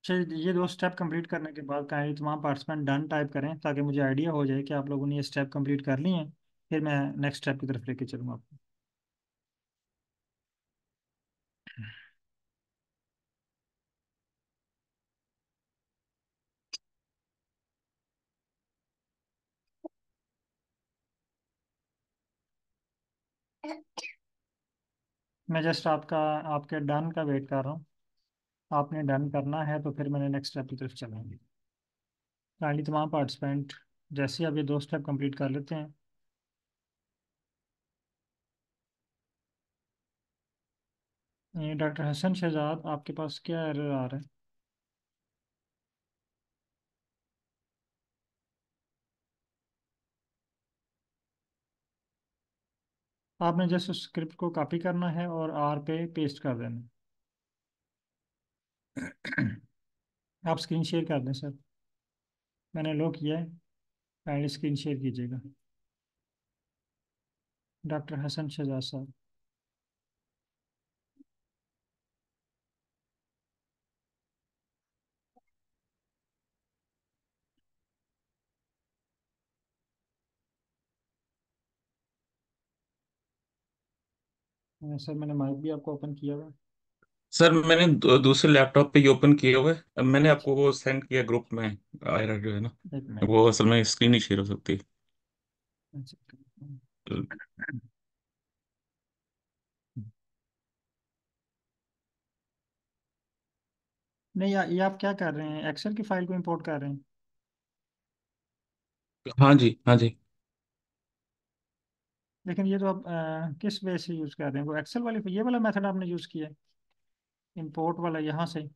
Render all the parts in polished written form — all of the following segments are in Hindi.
चलिए, ये दो स्टेप कंप्लीट करने के बाद काइंडली तमाम पार्टिसिपेंट डन टाइप करें, ताकि मुझे आइडिया हो जाए कि आप लोगों ने ये स्टेप कंप्लीट कर लिए हैं। फिर मैं नेक्स्ट स्टेप की तरफ लेके चलूँगा आपको। मैं जस्ट आपके डन का वेट कर रहा हूँ। आपने डन करना है तो फिर मैंने नेक्स्ट स्टेप की तरफ चलेंगे। काइंडली तमाम पार्टिसिपेंट जैसे ही आप ये दो स्टेप कंप्लीट कर लेते हैं। डॉक्टर हसन शहजाद, आपके पास क्या एरर आ रहा है? आपने जस्ट उस स्क्रिप्ट को कॉपी करना है और आर पे पेस्ट कर देना है। आप स्क्रीन शेयर कर दें सर। मैंने लो किया है। काइंडली स्क्रीन शेयर कीजिएगा। डॉक्टर हसन शहजाद साहब। सर मैंने माइक भी आपको ओपन किया हुआ है। सर मैंने दूसरे लैपटॉप पे ये ओपन किया हुआ है। अब मैंने अच्छा, आपको वो सेंड किया ग्रुप में। आयरा जो है ना, एक मिनट। वो असल में स्क्रीन नहीं शेयर हो सकती। अच्छा। नहीं, ये आप क्या कर रहे हैं? एक्सेल की फाइल को इंपोर्ट कर रहे हैं? हाँ जी, हाँ जी। लेकिन ये तो आप किस वे से यूज़ कर रहे हैं? वो एक्सेल वाली, ये वाला मेथड आपने यूज़ किया है, इंपोर्ट वाला यहाँ से?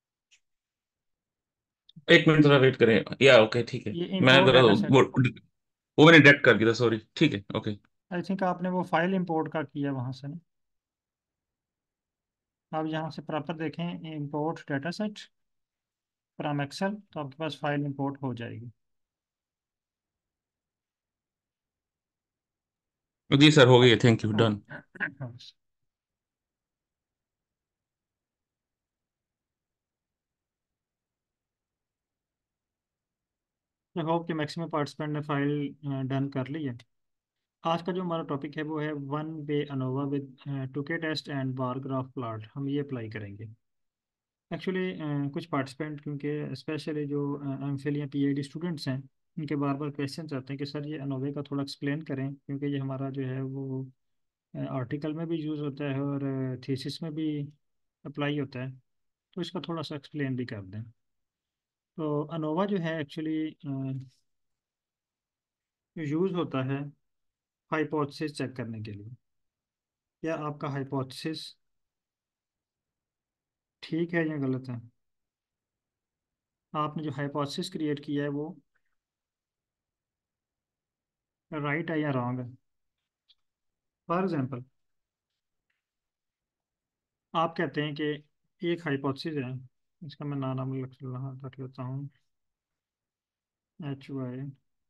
एक मिनट जरा वेट करें, या ओके ठीक है। ये मैं इंपोर्ट जरा डाटा सेट। वो मैंने डायरेक्ट कर दिया था, सॉरी। ठीक है, ओके। आई थिंक आपने वो फाइल इंपोर्ट का किया वहाँ से ना। आप यहाँ से प्रॉपर देखें, import data set from Excel, तो आपके पास फाइल इंपोर्ट हो जाएगी। जी सर, हो गई है, thank you, done. Okay. I hope कि मैक्सिमम पार्टिसिपेंट ने फाइल डन कर ली है। आज का जो हमारा टॉपिक है वो है one way ANOVA with Tukey test and bar graph plot. हम ये अप्लाई करेंगे। एक्चुअली कुछ पार्टिसिपेंट, क्योंकि स्पेशली जो एम फिल या पीएचडी स्टूडेंट्स हैं, उनके बार बार क्वेश्चन आते हैं कि सर ये अनोवे का थोड़ा एक्सप्लेन करें, क्योंकि ये हमारा जो है वो आर्टिकल में भी यूज़ होता है और थीसिस में भी अप्लाई होता है। तो इसका थोड़ा सा एक्सप्लेन भी कर दें। तो अनोवा जो है एक्चुअली यूज़ होता है हाइपोथेसिस चेक करने के लिए। क्या आपका हाइपोथेसिस ठीक है या गलत है? आपने जो हाइपोथेसिस क्रिएट किया है वो राइट है या रॉन्ग है? फॉर एग्जांपल, आप कहते हैं कि एक हाइपोथेसिस है। इसका मैं नाम रख लेता हूँ, HY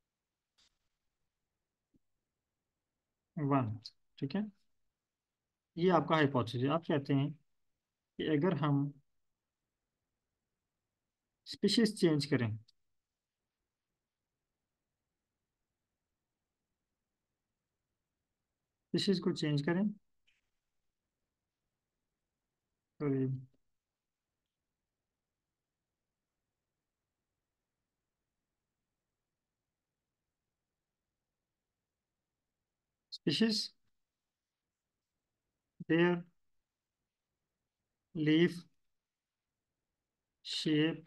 1। ठीक है, ये आपका हाइपोथेसिस है। आप कहते हैं कि अगर हम स्पीशीज चेंज करें, स्पीशीज को चेंज करें, तो species their leaf shape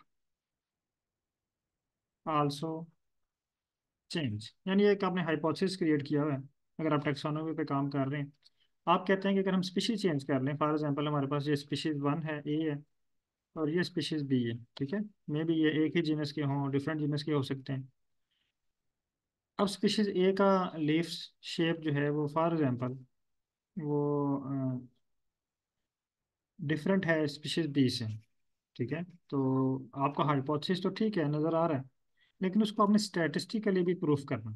also change. यानी एक आपने हाइपोथेसिस क्रिएट किया हुआ है। अगर आप टेक्सोनोमी पे काम कर रहे हैं, आप कहते हैं कि अगर हम स्पीशीज चेंज कर लें, फॉर एग्जांपल हमारे पास ये स्पीशीज वन है, ए है, और ये स्पीशीज बी है। ठीक है, मे बी ये एक ही जीनस के हों, डिफरेंट जीनस के हो सकते हैं। अब स्पीशीज ए का लीफ शेप जो है वो फॉर एग्जांपल वो डिफरेंट है स्पीशीज बी से। ठीक है, तो आपका हाइपोथेसिस तो ठीक है, नज़र आ रहा है, लेकिन उसको आपने स्टैटिस्टिकली भी प्रूफ करना।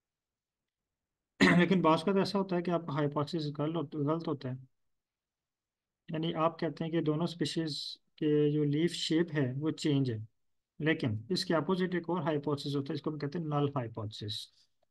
लेकिन बात का तो ऐसा होता है कि आपका हाइपोथेसिस गलत गलत होता है। यानी आप कहते हैं कि दोनों स्पीशीज कि जो लीफ शेप है वो चेंज है, लेकिन इसके अपोजिट एक और हाइपोथेसिस होता है, इसको हम कहते हैं नल हाइपोथेसिस।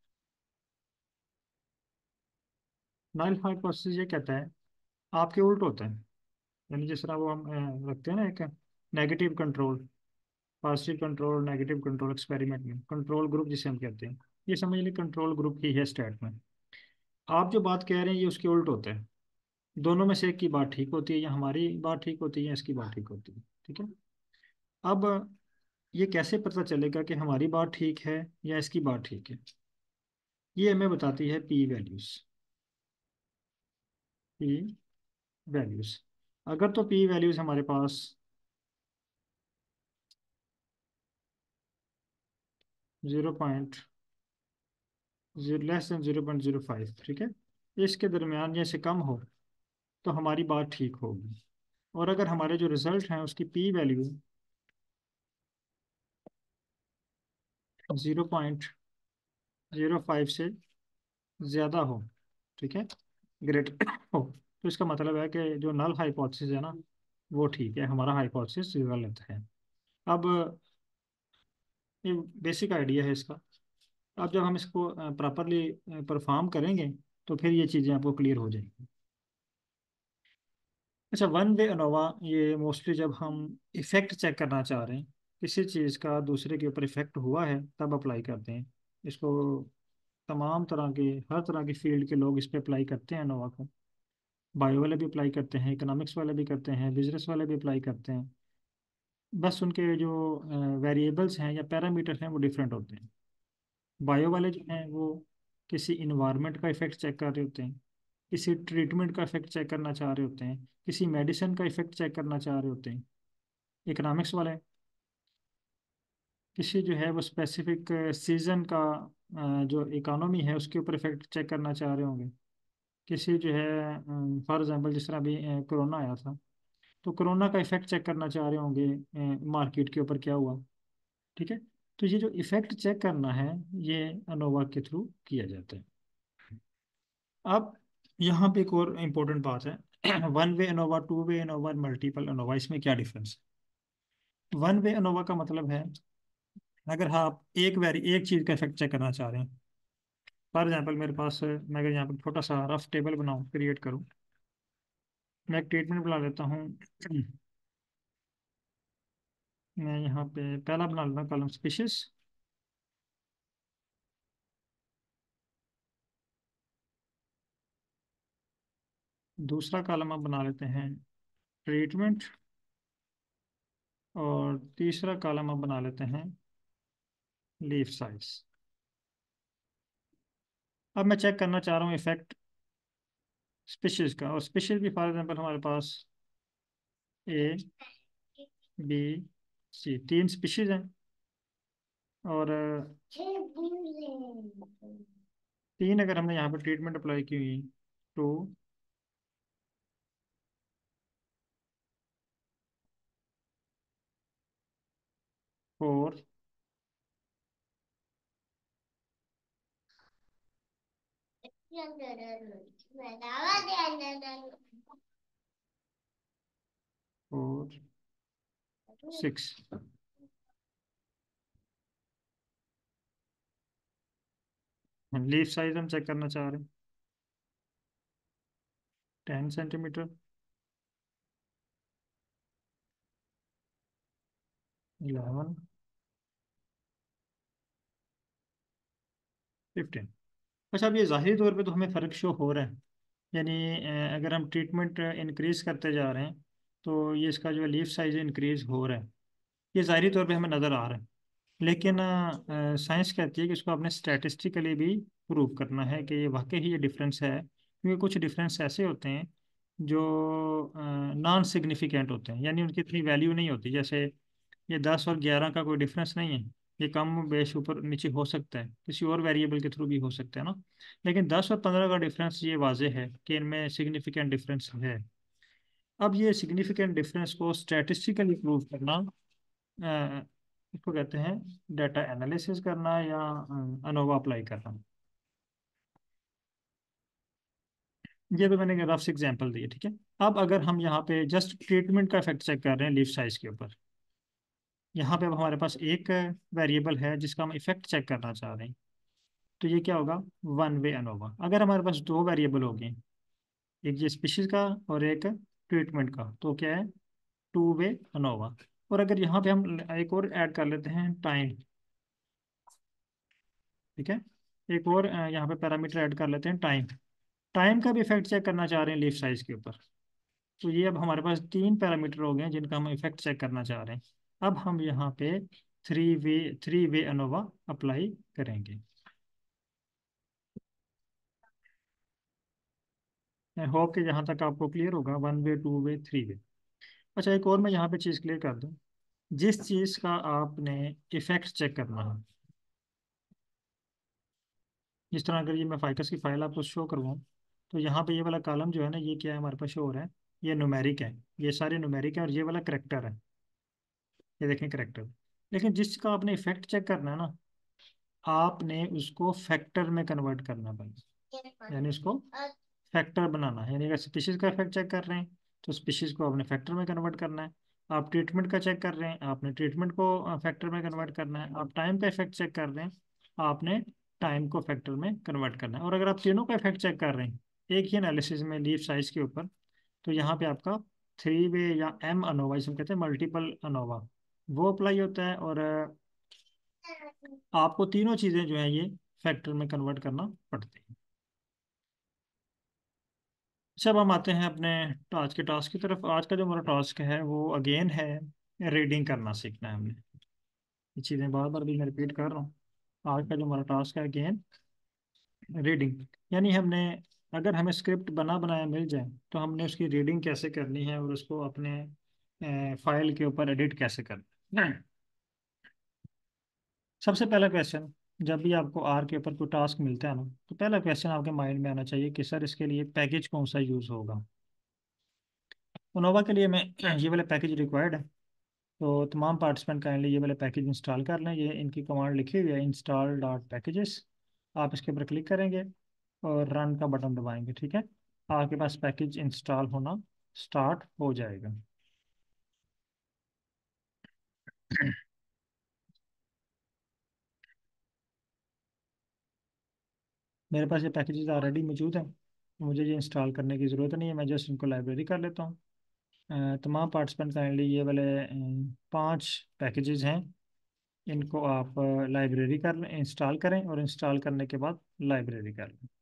नल हाइपोथेसिस ये कहता है आपके उल्ट होता है। यानी जिस तरह वो हम रखते हैं ना एक negative control, positive control, negative control experiment में, कंट्रोल ग्रुप जिसे हम कहते हैं, ये समझ लीजिए कंट्रोल ग्रुप ही है स्टेट में। आप जो बात कह रहे हैं ये उसके उल्ट होता है। दोनों में से एक की बात ठीक होती है, या हमारी बात ठीक होती है या इसकी बात ठीक होती है। ठीक है। अब ये कैसे पता चलेगा कि हमारी बात ठीक है या इसकी बात ठीक है? ये हमें बताती है पी वैल्यूज। पी वैल्यूज, अगर तो पी वैल्यूज हमारे पास 0.0 लेस देन 0.05, ठीक है, इसके दरमियान या से कम हो तो हमारी बात ठीक होगी। और अगर हमारे जो रिजल्ट हैं उसकी पी वैल्यू 0.05 से ज़्यादा हो, ठीक है, ग्रेटर हो, तो इसका मतलब है कि जो नल हाइपोथेसिस है ना वो ठीक है, हमारा हाइपोथेसिस गलत है। अब ये बेसिक आइडिया है इसका। अब जब हम इसको प्रॉपरली परफॉर्म करेंगे तो फिर ये चीज़ें आपको क्लियर हो जाएंगी। अच्छा, वन वे अनोवा ये मोस्टली जब हम इफेक्ट चेक करना चाह रहे हैं, किसी चीज़ का दूसरे के ऊपर इफेक्ट हुआ है तब अप्लाई करते हैं इसको। तमाम तरह के, हर तरह की फील्ड के लोग इस पे अप्लाई करते हैं अनोवा को। बायो वाले भी अप्लाई करते हैं, इकोनॉमिक्स वाले भी करते हैं, बिजनेस वाले भी अप्लाई करते हैं। बस उनके जो वेरिएबल्स हैं या पैरामीटर हैं वो डिफरेंट होते हैं। बायो वाले जो हैं वो किसी इन्वायरमेंट का इफेक्ट चेक कर रहे होते हैं, किसी ट्रीटमेंट का इफेक्ट चेक करना चाह रहे होते हैं, किसी मेडिसिन का इफेक्ट चेक करना चाह रहे होते हैं। इकोनॉमिक्स वाले किसी जो है वो स्पेसिफिक सीजन का जो इकोनॉमी है उसके ऊपर इफेक्ट चेक करना चाह रहे होंगे। किसी जो है फॉर एग्जांपल जिस तरह अभी कोरोना आया था, तो कोरोना का इफेक्ट चेक करना चाह रहे होंगे मार्केट के ऊपर क्या हुआ। ठीक है। तो ये जो इफेक्ट चेक करना है ये अनोवा के थ्रू किया जाता है। अब यहाँ पे एक और इम्पोर्टेंट बात है one way ANOVA, two way ANOVA, multiple ANOVA, इसमें क्या डिफरेंस है? वन वे अनोवा का मतलब है अगर हाँ आप एक चीज़ का इफेक्ट चेक करना चाह रहे हैं। फॉर एग्जाम्पल मेरे पास मैं अगर यहाँ पर छोटा सा रफ टेबल बनाऊँ, क्रिएट करूँ, मैं एक ट्रीटमेंट बना लेता हूँ मैं यहाँ पे पहला बना लेता हूँ कॉलम स्पीशीज। दूसरा कॉलम आप बना लेते हैं ट्रीटमेंट। और तीसरा कॉलम आप बना लेते हैं लीफ साइज। अब मैं चेक करना चाह रहा हूँ इफेक्ट स्पीशीज का, और स्पीशीज भी फॉर एग्जांपल हमारे पास ए, बी, सी, तीन स्पीशीज हैं। और तीन अगर हमने यहाँ पर ट्रीटमेंट अप्लाई की हुई, 2, 4, 4, 6, लीफ साइज हम चेक करना चाह रहे हैं 10 सेंटीमीटर, 11, 15। अच्छा, अब ये ज़ाहिरी तौर पे तो हमें फ़र्क शो हो रहा है। यानी अगर हम ट्रीटमेंट इंक्रीज करते जा रहे हैं तो ये इसका जो लीफ साइज इंक्रीज हो रहा है, ये ज़ाहिरी तौर पे हमें नज़र आ रहा है। लेकिन साइंस कहती है कि इसको आपने स्टैटिस्टिकली भी प्रूव करना है कि ये वाकई ही ये डिफरेंस है, क्योंकि कुछ डिफरेंस ऐसे होते हैं जो नॉन सिग्निफिकेंट होते हैं, यानी उनकी इतनी वैल्यू नहीं होती। जैसे ये 10 और 11 का कोई डिफरेंस नहीं है, ये कम बेश ऊपर नीचे हो सकता है, किसी और वेरिएबल के थ्रू भी हो सकता है ना। लेकिन 10 और 15 का डिफरेंस ये वाजह है कि इनमें सिग्निफिकेंट डिफरेंस है। अब ये सिग्निफिकेंट डिफरेंस को स्टैटिस्टिकली प्रूव करना, इसको कहते हैं डाटा एनालिसिस करना या अनोवा अप्लाई करना। ये तो मैंने रफ एग्जांपल दिए, ठीक है। अब अगर हम यहाँ पे जस्ट ट्रीटमेंट का इफेक्ट चेक कर रहे हैं लीफ साइज के ऊपर, यहाँ पे अब हमारे पास एक वेरिएबल है जिसका हम इफेक्ट चेक करना चाह रहे हैं, तो ये क्या होगा, वन वे अनोवा। अगर हमारे पास दो वेरिएबल हो गए, एक ये स्पीशीज का और एक ट्रीटमेंट का, तो क्या है, टू वे अनोवा। और अगर यहाँ पे हम एक और ऐड कर लेते हैं टाइम, ठीक है, एक और यहाँ पे पैरामीटर ऐड कर लेते हैं टाइम। टाइम का भी इफेक्ट चेक करना चाह रहे हैं लीफ साइज के ऊपर, तो ये अब हमारे पास तीन पैरामीटर हो गए हैं जिनका हम इफेक्ट चेक करना चाह रहे हैं। अब हम यहाँ पे थ्री वे अनोवा अप्लाई करेंगे। आई होप कि यहाँ तक आपको क्लियर होगा, one way, two way, three way. अच्छा, एक और मैं यहाँ पे चीज़ क्लियर कर दूँ। जिस चीज़ का आपने इफेक्ट चेक करना है, जिस तरह अगर ये मैं फाइकस की फाइल आपको शो करवाऊँ, तो यहाँ पे ये वाला कॉलम जो है ना, ये क्या है हमारे पास शो हो रहा है, ये न्यूमेरिक है, ये सारे न्यूमेरिक है, और ये वाला करेक्टर है, ये देखें करेक्टर। लेकिन जिसका आपने इफेक्ट चेक करना है ना, आपने उसको फैक्टर में कन्वर्ट करना पड़ेगा, यानी उसको फैक्टर बनाना है। यानी अगर स्पीशीज का इफेक्ट चेक कर रहे हैं, तो स्पीशीज को आपने फैक्टर में कन्वर्ट करना है। आप ट्रीटमेंट का चेक कर रहे हैं, आपने ट्रीटमेंट को फैक्टर में कन्वर्ट करना है। आप टाइम का इफेक्ट चेक कर रहे हैं, आपने टाइम को फैक्टर में कन्वर्ट करना है। और अगर आप तीनों का इफेक्ट चेक कर रहे हैं एक ही एनालिसिस में लीफ साइज के ऊपर, तो यहाँ पे आपका थ्री वे या एम अनोवा, जिसे हम कहते हैं मल्टीपल अनोवा, वो अप्लाई होता है। और आपको तीनों चीज़ें जो है ये फैक्टर में कन्वर्ट करना पड़ती है। अच्छा, अब हम आते हैं अपने आज के टास्क की तरफ। आज का जो हमारा टास्क है वो अगेन है, रीडिंग करना सीखना है हमने। ये चीज़ें बार बार भी मैं रिपीट कर रहा हूँ। आज का जो हमारा टास्क है अगेन रीडिंग, यानी हमने, अगर हमें स्क्रिप्ट बना बनाया मिल जाए तो हमने उसकी रीडिंग कैसे करनी है और उसको अपने फाइल के ऊपर एडिट कैसे करना है। सबसे पहला क्वेश्चन, जब भी आपको आर के ऊपर कोई टास्क मिलता है ना, तो पहला क्वेश्चन आपके माइंड में आना चाहिए कि सर इसके लिए पैकेज कौन सा यूज़ होगा। ओनोवा के लिए मैं ये वाला पैकेज रिक्वायर्ड है, तो तमाम पार्टिसिपेंट काइंडली ये वाले पैकेज इंस्टॉल कर लें। ये इनकी कमांड लिखी हुई है, इंस्टॉल डॉट पैकेजेस। आप इसके ऊपर क्लिक करेंगे और रन का बटन दबाएंगे, ठीक है, आपके पास पैकेज इंस्टॉल होना स्टार्ट हो जाएगा। मेरे पास ये पैकेजेस ऑलरेडी मौजूद हैं, तो मुझे ये इंस्टॉल करने की ज़रूरत नहीं है, मैं जस्ट इनको लाइब्रेरी कर लेता हूँ। तमाम पार्टिसिपेंट काइंडली ये वाले पांच पैकेजेस हैं, इनको आप लाइब्रेरी कर लें, इंस्टॉल करें, और इंस्टॉल करने के बाद लाइब्रेरी कर लें।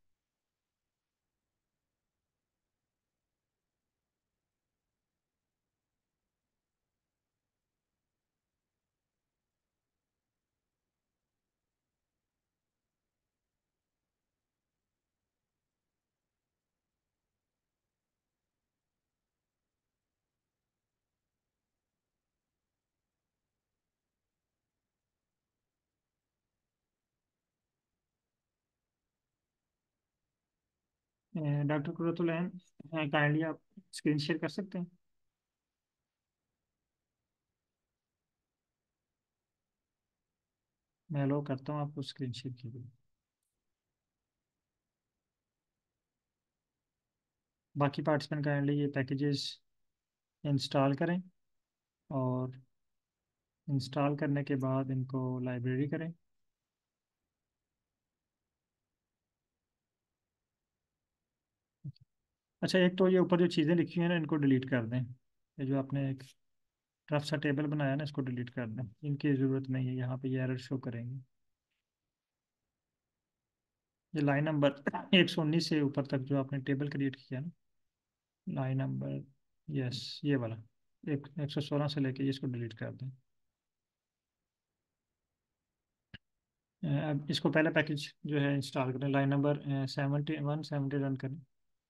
डॉक्टर कुरतुलैन, काइंडली आप स्क्रीन शेयर कर सकते हैं। मैं अलो करता हूँ आपको स्क्रीन शेयर की भी। बाकी पार्टिसिपेंट काइंडली ये पैकेजेस इंस्टॉल करें, और इंस्टॉल करने के बाद इनको लाइब्रेरी करें। अच्छा, एक तो ये ऊपर जो चीज़ें लिखी हैं ना, इनको डिलीट कर दें। ये जो आपने एक रफ सा टेबल बनाया ना, इसको डिलीट कर दें, इनकी ज़रूरत नहीं है, यहाँ पे ये एरर शो करेंगे। ये लाइन नंबर 119 से ऊपर तक जो आपने टेबल क्रिएट किया ना, लाइन नंबर, यस, ये वाला 116 से लेके इसको डिलीट कर दें। अब इसको पहला पैकेज जो है इंस्टॉल करें, लाइन नंबर 71 70 रन करें।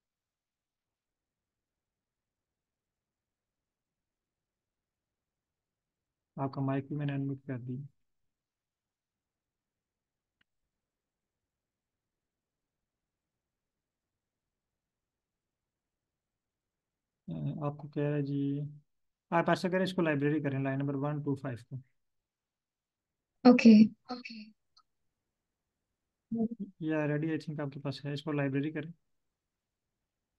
आपका माइक भी मैंने अनम्यूट कर दी। आपको कह रहा है जी, आप ऐसा करें, इसको लाइब्रेरी करें, लाइन नंबर 125 को। ओके। ये रेडी आई थिंक आपके पास है, इसको लाइब्रेरी करें।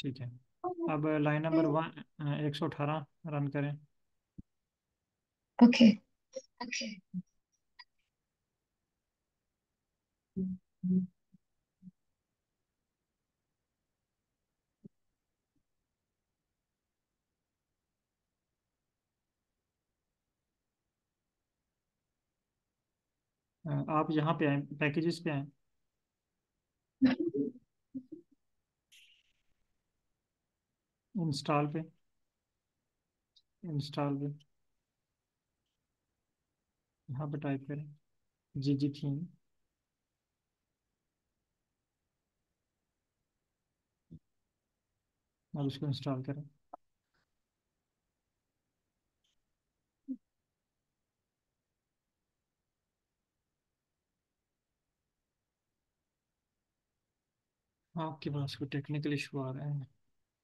ठीक है। अब लाइन नंबर 118 रन करें। ओके। आप यहाँ पे आए, पैकेजेस पे आए, इंस्टॉल पे, इंस्टॉल पे यहाँ पे टाइप करें जी थीम। अब इसको इंस्टॉल करें। आपके पास कोई टेक्निकल इशू आ रहा है?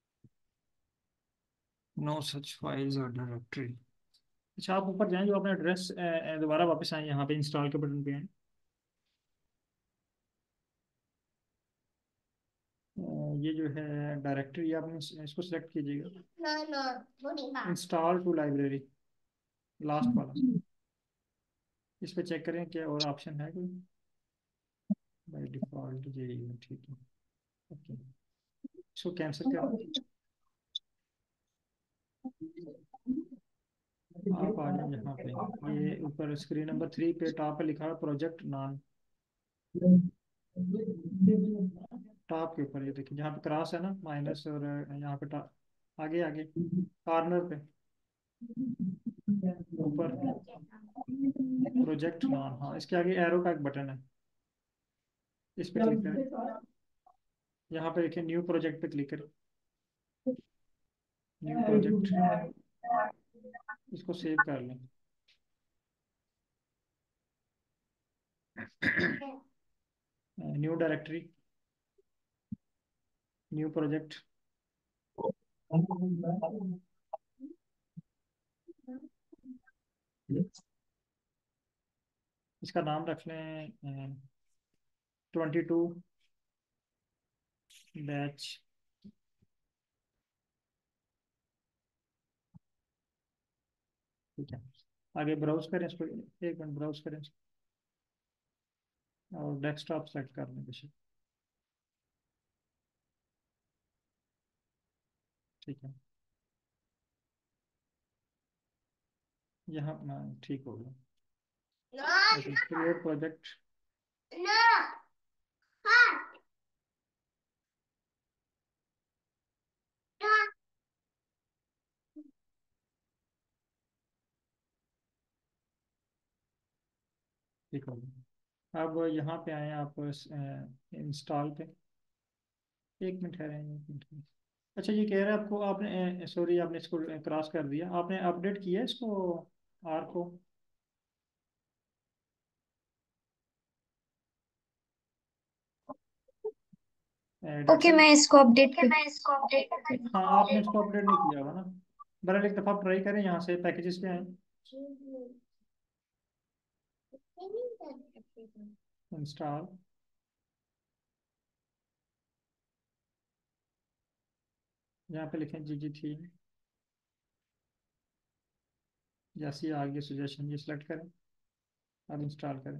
नो सच फाइल्स और डायरेक्टरी। अच्छा, आप ऊपर जाएं, जो अपना एड्रेस दोबारा वापस आए, यहाँ पे इंस्टॉल के बटन पे आए। ये जो है डायरेक्टरी, आपने इसको सिलेक्ट कीजिएगा, इंस्टॉल टू लाइब्रेरी, लास्ट वाला। इस पे चेक करें क्या और ऑप्शन है कोई। बाय डिफॉल्ट यही है, ठीक है। ओके, इसको कैंसिल कर दें। आप आ जाए यहाँ पे, ये ऊपर स्क्रीन नंबर 3 पे टॉप पे लिखा है प्रोजेक्ट नाम। टॉप के ऊपर ये देखिए, जहाँ पे क्रॉस है ना, माइनस, और यहाँ पे टॉप, आगे आगे कॉर्नर पे ऊपर प्रोजेक्ट नाम, हाँ इसके आगे एरो का एक बटन है, इस पे क्लिक करें। यहाँ पे देखिए न्यू प्रोजेक्ट पे क्लिक करें, न्यू प्रोजेक्ट, इसको सेव कर लें। न्यू डायरेक्टरी, न्यू प्रोजेक्ट, इसका नाम रख लें 22 बैच। ठीक है, आगे ब्राउज करें इसको, एक मिनट ब्राउज करें इसको, और डेस्कटॉप सेलेक्ट कर लें किसी। ठीक है, यहाँ ठीक हो गया। क्रिएट प्रोजेक्ट, ठीक हो गया। अब यहाँ पे आए आप इंस्टॉल पे, एक मिनट है, एक मिनट। अच्छा, ये कह रहा है आपको, आपने सॉरी, आपने इसको क्रॉस कर दिया, आपने अपडेट किया इसको, आर को। ओके, डेटा, मैं इसको अपडेट कर। हाँ आपने इसको अपडेट नहीं किया होगा ना। बहरहाल एक दफ़ा ट्राई करें, यहाँ से पैकेजेस पे आए, इंस्टॉल, यहाँ पे लिखें जी थी, जैसे ही आगे सजेशन ये सिलेक्ट करें, अब इंस्टॉल करें।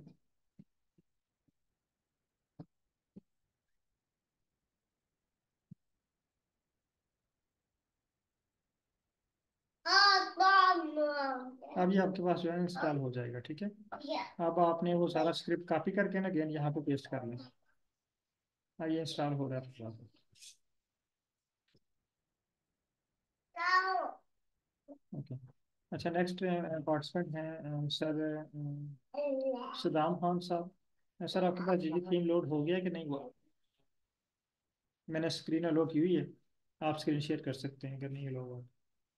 अब ये आपके पास जो है इंस्टॉल हो जाएगा, ठीक है। अब आपने वो सारा स्क्रिप्ट कॉपी करके ना अगेन यहाँ पे पेस्ट कर लें। अब ये इंस्टॉल हो रहा है आपके पास। ओके, अच्छा नेक्स्ट पार्टिसिपेंट हैं सर सदाम खान साहब। सर आपके पास जी थीम लोड हो गया कि नहीं हुआ? मैंने स्क्रीन अलो की हुई है, आप स्क्रीन शेयर कर सकते हैं अगर नहीं अलो हुआ।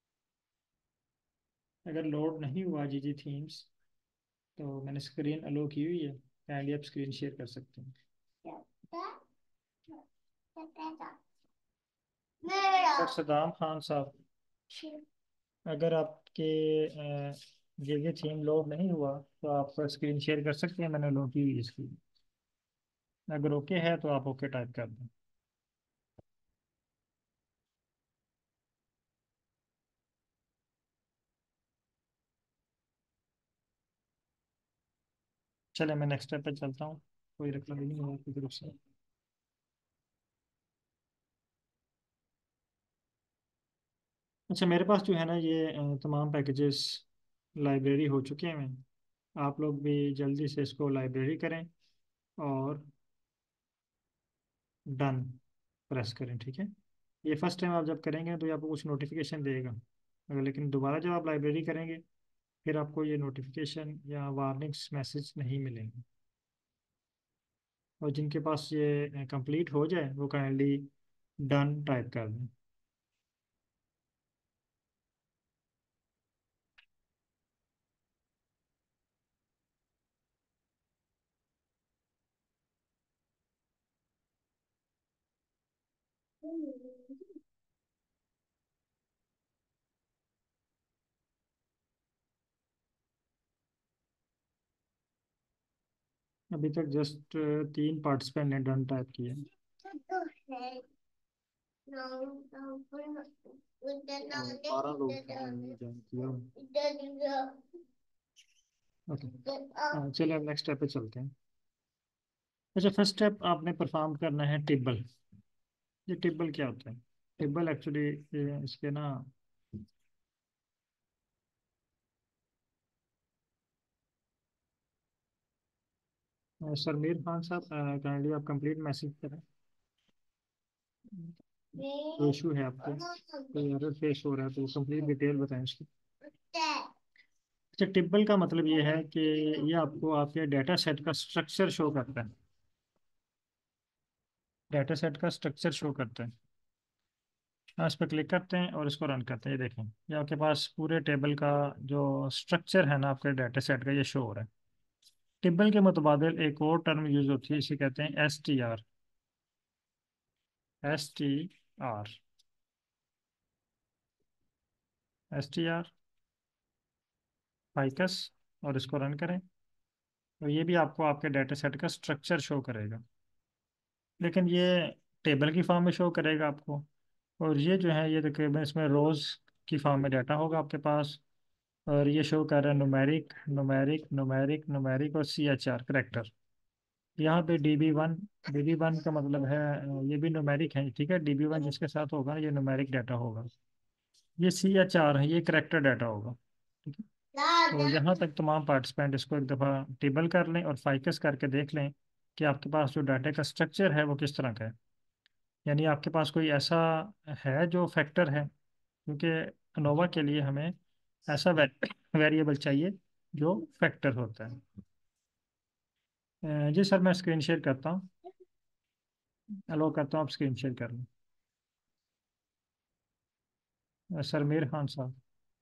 अगर लोड नहीं हुआ जी थीम्स, तो मैंने स्क्रीन अलो की हुई है, काइंडली आप स्क्रीन शेयर कर सकते हैं। सर सदाम खान साहब, अगर आपके ये थीम लोड नहीं हुआ, तो आप स्क्रीन शेयर कर सकते हैं, मैंने लोड की हुई है इसकी। अगर ओके है तो आप ओके टाइप कर दें। चले मैं नेक्स्ट स्टेप पे चलता हूँ। कोई रिप्लाई नहीं हुआ आपकी तरफ से। अच्छा, मेरे पास जो है ना ये तमाम पैकेजेस लाइब्रेरी हो चुके हैं। आप लोग भी जल्दी से इसको लाइब्रेरी करें और डन प्रेस करें, ठीक है। ये फर्स्ट टाइम आप जब करेंगे तो ये आपको कुछ नोटिफिकेशन देगा, अगर लेकिन दोबारा जब आप लाइब्रेरी करेंगे फिर आपको ये नोटिफिकेशन या वार्निंग्स मैसेज नहीं मिलेंगे। और जिनके पास ये कंप्लीट हो जाए वो काइंडली डन टाइप कर दें। अभी तक जस्ट 3 पार्टिसिपेंट ने डन टाइप किया। 12 लोग ज्वाइन किया। ओके, चलिए अब नेक्स्ट स्टेप पे चलते हैं। अच्छा, फर्स्ट स्टेप आपने परफॉर्म करना है टेबल। ये टेबल क्या होता है? टेबल एक्चुअली इसके ना सरमीर खान साहब काइंडली आप कंप्लीट मैसेज करें। इशू है आपको, कोई एरर फेस हो रहा है तो कंप्लीट डिटेल बताएं इसकी। अच्छा, टेबल का मतलब ये है कि ये आपको आपके डाटा सेट का स्ट्रक्चर शो करता है। डाटा सेट का स्ट्रक्चर शो करता है। हाँ, इस पर क्लिक करते हैं और इसको रन करते हैं। ये देखें, ये आपके पास पूरे टेबल का जो स्ट्रक्चर है ना आपके डाटा सेट का, ये शो हो रहा है। टेबल के मुतबादिल एक और टर्म यूज होती है, इसे कहते हैं STR। STR। STR फाइकस, और इसको रन करें तो ये भी आपको आपके डाटा सेट का स्ट्रक्चर शो करेगा, लेकिन ये टेबल की फॉर्म में शो करेगा आपको। और ये जो है ये तकरीबन इसमें रोज़ की फॉर्म में डाटा होगा आपके पास। और ये शो कर रहा है नुमेरिक नुमेरिक नुमेरिक नुमेरिक और CHR करेक्टर। यहाँ पे DB1 का मतलब है ये भी नुमेरिक है, ठीक है। DB1 जिसके साथ होगा ये नुमेरिक डाटा होगा। ये CHR है, ये करेक्टर डाटा होगा, ठीक है। तो यहाँ तक तमाम पार्टिसिपेंट इसको एक दफ़ा टेबल कर लें और फाइकस करके देख लें कि आपके पास जो डाटा का स्ट्रक्चर है वो किस तरह का है। यानी आपके पास कोई ऐसा है जो फैक्टर है, क्योंकि अनोवा के लिए हमें ऐसा वेरिएबल चाहिए जो फैक्टर होता है। जी सर, मैं स्क्रीन शेयर करता हूँ। अलो करता हूँ, आप स्क्रीन शेयर कर लें। सरमीर खान साहब।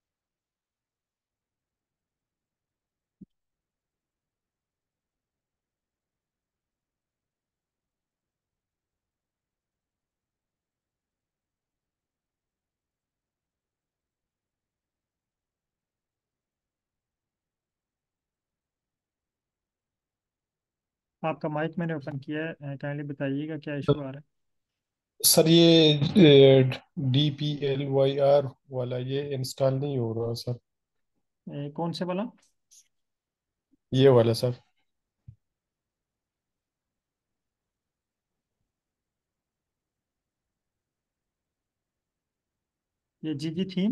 आपका माइक मैंने ओपन किया है, काइंडली बताइएगा क्या इशू आ रहा सर ये DPLYR वाला ये इंस्टॉल नहीं हो रहा सर। है। कौन से वाला? ये वाला सर। ये GG थीम?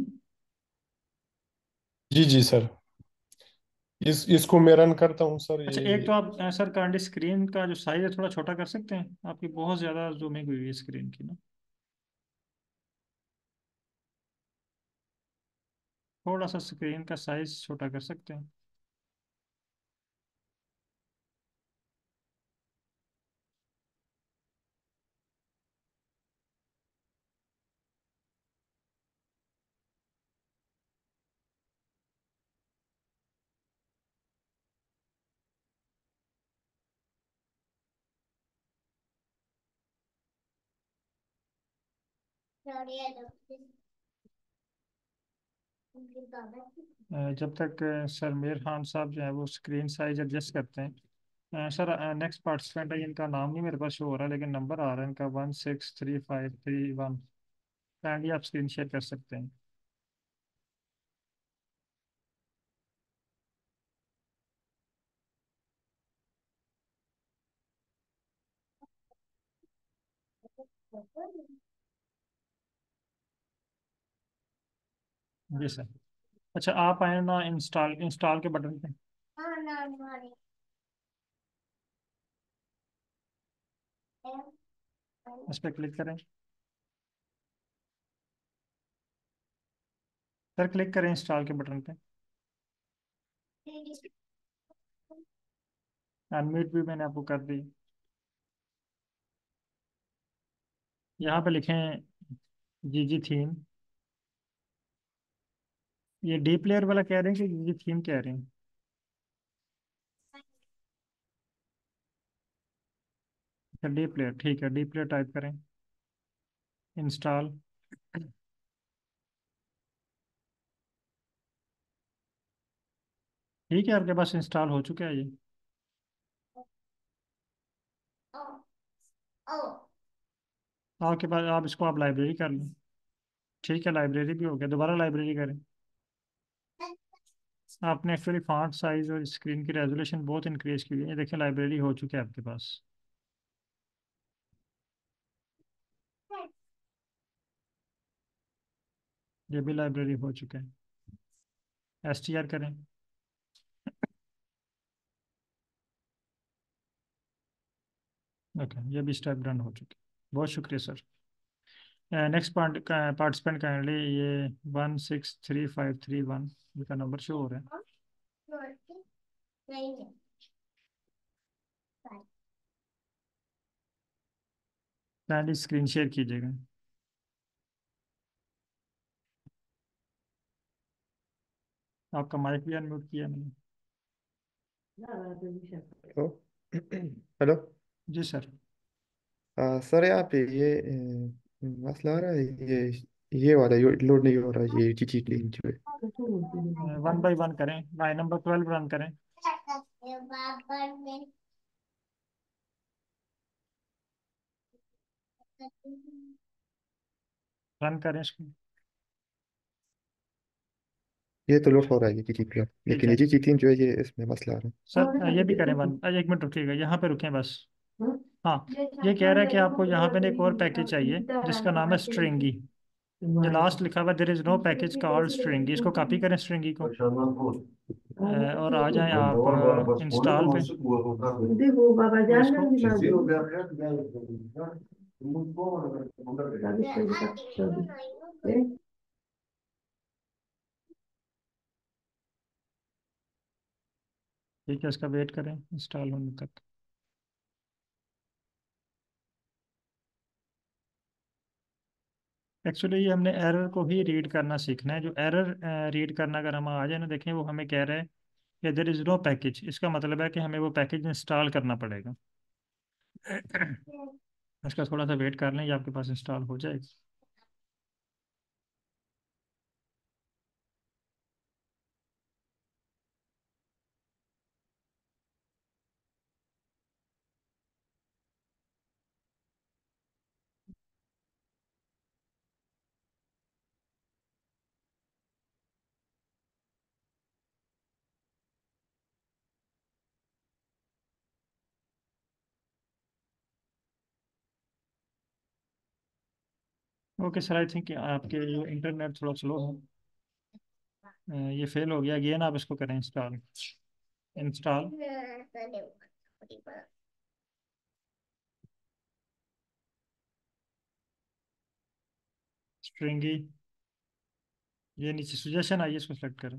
जी जी सर। इसको मैं रन करता हूँ सर अच्छा, एक ये। तो आप सर काइंडली स्क्रीन का जो साइज है थोड़ा छोटा कर सकते हैं? आपकी बहुत ज़्यादा जूमिंग हुई है स्क्रीन की ना। थोड़ा सा स्क्रीन का साइज छोटा कर सकते हैं? जब तक सरमीर खान साहब जो है वो स्क्रीन साइज एडजस्ट करते हैं। सर, नेक्स्ट पार्टिसिपेंट है, इनका नाम नहीं मेरे पास शो हो रहा है लेकिन नंबर आ रहा है इनका 163531। काइंडली आप स्क्रीन शेयर कर सकते हैं। जी सर। अच्छा, आप आए ना इंस्टॉल इंस्टॉल के बटन पे, इस पर क्लिक करें। सर क्लिक करें इंस्टॉल के बटन पे। अनम्यूट भी मैंने आपको कर दी। यहाँ पे लिखें जी थीम। ये डी प्लेयर वाला कह रहे हैं कि जी थीम कह रहे हैं? अच्छा डी प्लेयर, ठीक है, डी प्लेयर टाइप करें। इंस्टॉल। ठीक है, आपके पास इंस्टॉल हो चुका है ये। आपके पास, आप इसको आप लाइब्रेरी कर लें। ठीक है, लाइब्रेरी भी हो गया, दोबारा लाइब्रेरी करें। आपने एक्चुअली फॉन्ट साइज और स्क्रीन की रेजोल्यूशन बहुत इंक्रीज की हुई है। ये देखिए लाइब्रेरी हो चुकी है आपके पास। ये भी लाइब्रेरी हो चुका है। STR करें। ओके, ये भी स्टेप डन हो चुके। बहुत शुक्रिया सर। नेक्स्ट पार्टिसिपेंट काइंडली ये 163531 का नंबर शो हो रहा है। काइंडली स्क्रीन शेयर कीजिएगा। आपका माइक भी अनम्यूट किया मैंने। हेलो। हेलो। जी सर। सर यहाँ पे ये मसला आ रहा है, ये वाला लोड नहीं हो रहा, ये GT जो है। 1 बाय 1 करें, लाइन नंबर 12 रन करें। रन करें इसको। ये तो लोड हो रहा है, ये GT, ठीक लेकिन ये है GT जो है, ये इसमें मसला आ रहा सर, ये भी करें वन। एक मिनट रुकिएगा, यहाँ पे रुकें बस। हाँ, ये कह रहा है कि आपको यहाँ पे एक और पैकेज चाहिए जिसका नाम है स्ट्रिंगी। जो लास्ट लिखा हुआ there is no package called stringi, इसको कॉपी करें स्ट्रिंगी को। और आ जाएं आप इंस्टॉल पे। और इसको ठीक है, इसका वेट करें इंस्टॉल होने तक। एक्चुअली ये हमने एरर को ही रीड करना सीखना है। जो एरर रीड करना, अगर हम आ जाए ना, देखें वो हमें कह रहा है कि देयर इज नो पैकेज। इसका मतलब है कि हमें वो पैकेज इंस्टॉल करना पड़ेगा। इसका थोड़ा सा वेट कर लें, ये आपके पास इंस्टॉल हो जाएगा। ओके सर, आई थिंक आपके इंटरनेट थोड़ा स्लो है। ये फेल हो गया अगेन, आप इसको करें इंस्टॉल। इंस्टॉल। स्ट्रिंगी, ये नीचे सुजेशन आई है, इसको सेलेक्ट करें।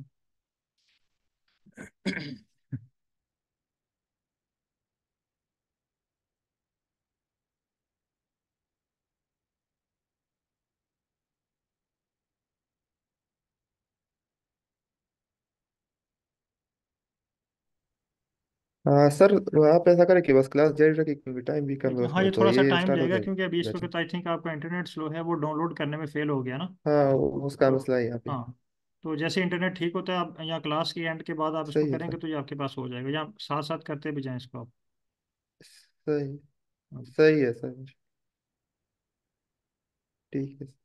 है। सर आप ऐसा करें कि बस क्लास जारी रखें, क्योंकि टाइम भी कम ठीक है है, हाँ उसमें, ये तो थोड़ा सा ये टाइम इंस्टॉल हो लेगा क्योंकि अभी इस जाएगा जी। वक्त आई थिंक आपका इंटरनेट स्लो है, वो डाउनलोड करने में फेल हो गया ना। हाँ, उसका तो मसला है यहाँ पे। हाँ, तो जैसे इंटरनेट ठीक होता है आप, या क्लास के एंड के बाद आप इसको सही है करेंगे सर। तो ये आपके पास हो जाएगा, या साथ साथ करते भी जाएं इसको आप। सही। हाँ। सही है सर। ठीक है।